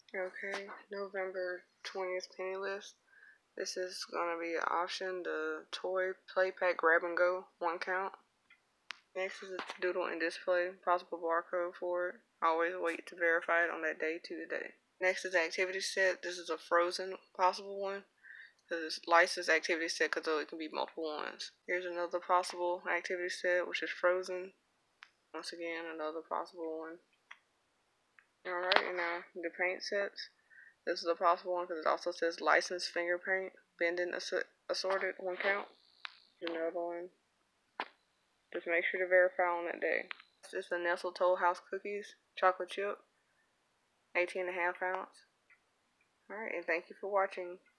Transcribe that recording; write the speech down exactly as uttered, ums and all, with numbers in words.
Okay, November twentieth penny list. This is going to be an option, the toy play pack grab and go, one count. Next is a doodle and display, possible barcode for it. Always wait to verify it on that day to the day. Next is the activity set. This is a frozen possible one. Because it's licensed activity set because it can be multiple ones. Here's another possible activity set, which is frozen. Once again, another possible one. Alright, and now the paint sets. This is a possible one because it also says licensed finger paint, bending assorted, one count. Another one. Just make sure to verify on that day. This is the Nestle Toll House Cookies, chocolate chip, eighteen and a half ounce. Alright, and thank you for watching.